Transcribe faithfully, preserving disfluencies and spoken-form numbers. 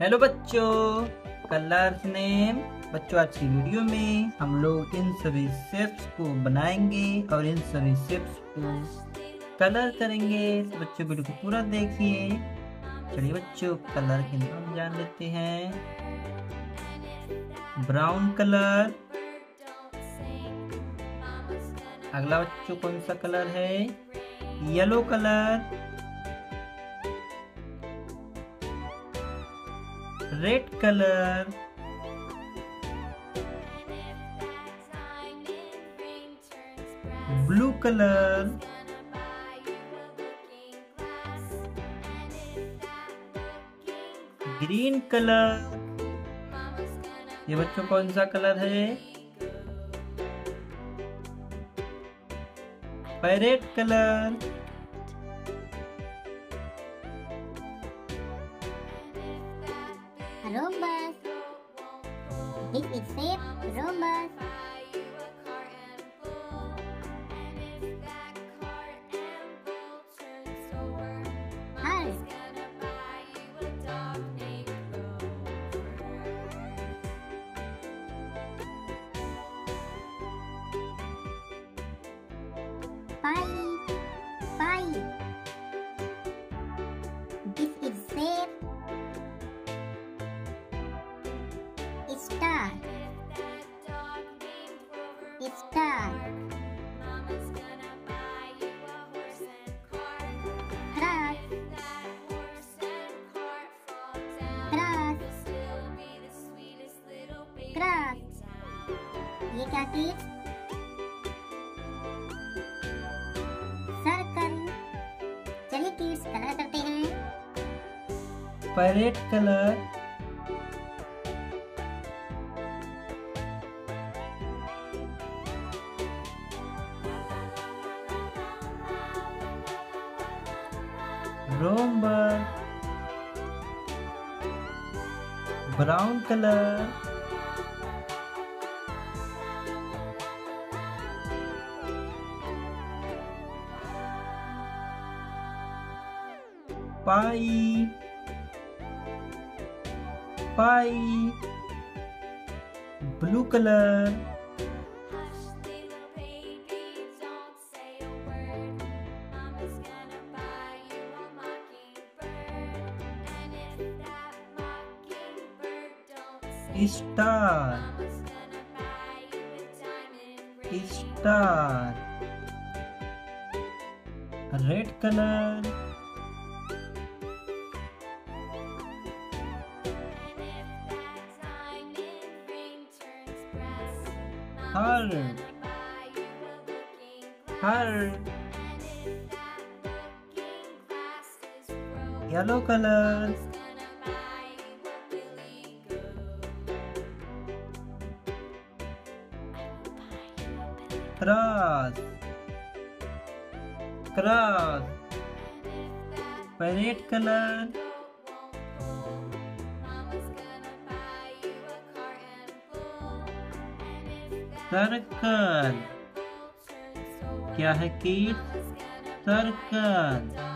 Hello बच्चों, colours name. बच्चों, आज की वीडियो में हम लोग इन सभी शेप्स को बनाएंगे और इन सभी शेप्स को कलर करेंगे। तो बच्चों वीडियो को पूरा देखिए। चलिए बच्चों, कलर के नाम जान लेते हैं। Brown colour. अगला बच्चों कौन सा कलर है? Yellow colour. Red colour. Blue colour. Green colour. ये बच्चों कौन सा कलर है? Parrot colour. Rhombus. This is shape rhombus. Heart. Pie. Pie. This is shape star. Star. Cross. Cross. Cross. ये क्या चीज? सर्कल। चलिए किड्स कलर करते हैं। Parrot colour. Rhombus. Brown colour. Pie. Pie. Blue colour. Star. Star. Red colour. Heart. Heart. Yellow colour. Cross. Cross. Parrot colour. Circle. क्या है कि circle.